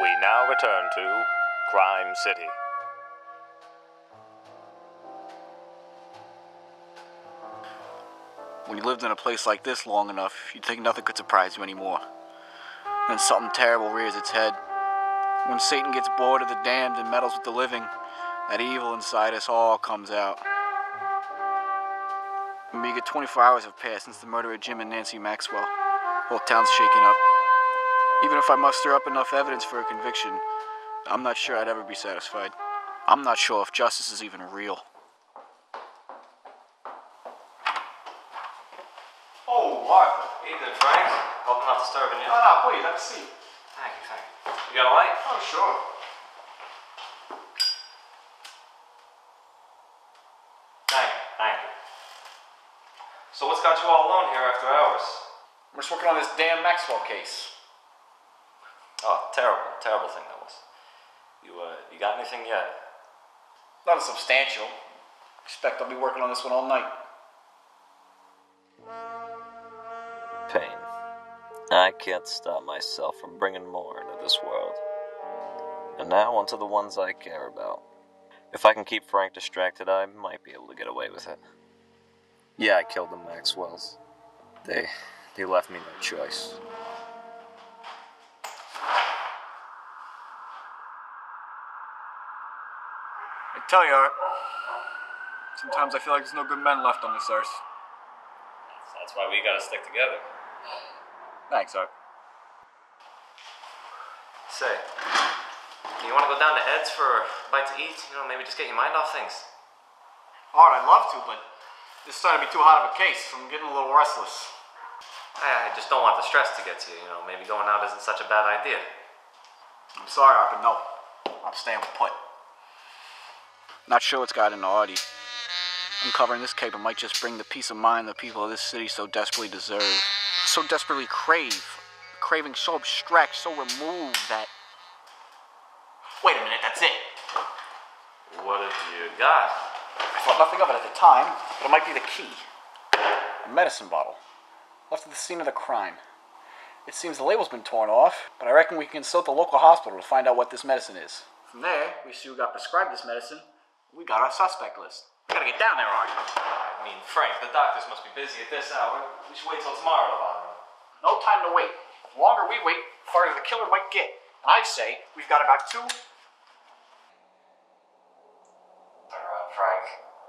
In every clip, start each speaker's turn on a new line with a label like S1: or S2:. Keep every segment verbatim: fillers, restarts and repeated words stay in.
S1: We now return to Crime City.
S2: When you lived in a place like this long enough, you'd think nothing could surprise you anymore. Then something terrible rears its head. When Satan gets bored of the damned and meddles with the living, that evil inside us all comes out. When you get twenty-four hours have passed since the murder of Jim and Nancy Maxwell, whole town's shaken up. Even if I muster up enough evidence for a conviction, I'm not sure I'd ever be satisfied. I'm not sure if justice is even real.
S3: Oh, Arthur.
S4: Evening, Frank. Hope I'm not disturbing you.
S3: No, no, please, have a seat.
S4: Thank you, thank you. You got a light?
S3: Oh, sure.
S4: Thank you, thank you. So what's got you all alone here after hours?
S3: We're just working on this damn Maxwell case.
S4: Oh, terrible, terrible thing that was. You, uh, you got anything yet?
S3: Nothing substantial. Expect I'll be working on this one all night.
S5: Pain. I can't stop myself from bringing more into this world. And now onto the ones I care about. If I can keep Frank distracted, I might be able to get away with it. Yeah, I killed the Maxwells. They, they left me no choice.
S3: I tell you, Art, sometimes I feel like there's no good men left on this earth.
S4: That's why we gotta stick together.
S3: Thanks, Art.
S4: Say, you wanna go down to Ed's for a bite to eat? You know, maybe just get your mind off things.
S3: Art, I'd love to, but this is starting to be too hot of a case. I'm getting a little restless.
S4: I, I just don't want the stress to get to you, you know. Maybe going out isn't such a bad idea.
S3: I'm sorry, Art, but no. I'm staying put.
S2: Not sure what's got into Artie. Uncovering this caper might just bring the peace of mind the people of this city so desperately deserve. So desperately crave. A craving so abstract, so removed that...
S3: Wait a minute, that's it.
S4: What have you got?
S3: I thought nothing of it at the time, but it might be the key. A medicine bottle. Left at the scene of the crime. It seems the label's been torn off, but I reckon we can consult the local hospital to find out what this medicine is. From there, we see who got prescribed this medicine. We got our suspect list. We gotta get down there, Art.
S4: I mean, Frank, the doctors must be busy at this hour. We should wait till tomorrow to bother them.
S3: No time to wait. The longer we wait, the farther the killer might get. And I'd say we've got about two...
S4: Turn around, Frank.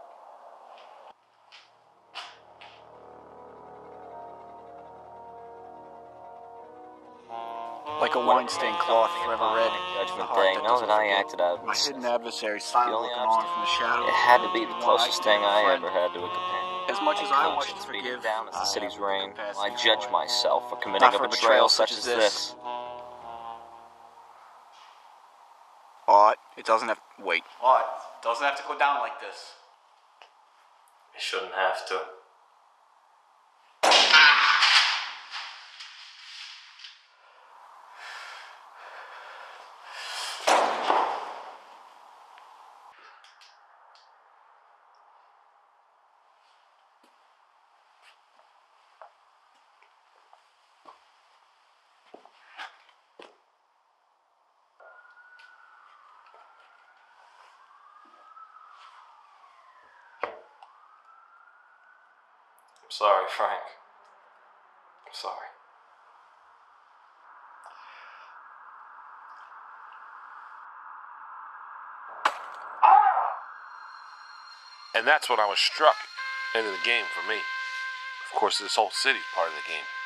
S2: Like a wine-stained cloth forever red.
S5: Judgment
S2: The heart
S5: Day,
S2: that
S5: know
S2: doesn't
S5: that I
S2: forget.
S5: acted out of
S2: My
S5: innocence.
S2: hidden adversary
S5: The
S2: silently
S5: only
S2: looking on
S5: obstacle,
S2: from the shadows.
S5: it had to be the
S2: While I
S5: closest
S2: stand
S5: thing I
S2: friend.
S5: ever had to a companion.
S2: As much as I want
S5: Conscience
S2: to
S5: beating
S2: forgive,
S5: down as the
S2: I
S5: city's
S2: have
S5: reign,
S2: the
S5: I
S2: capacity
S5: judge
S2: to
S5: myself for committing
S2: Not
S5: a
S2: for
S5: betrayal such as this.
S2: Art, it doesn't have... Wait.
S3: Art, it doesn't have to go down like this.
S4: You shouldn't have to. I'm sorry, Frank. I'm sorry.
S1: And that's when I was struck into the game for me. Of course, this whole city's part of the game.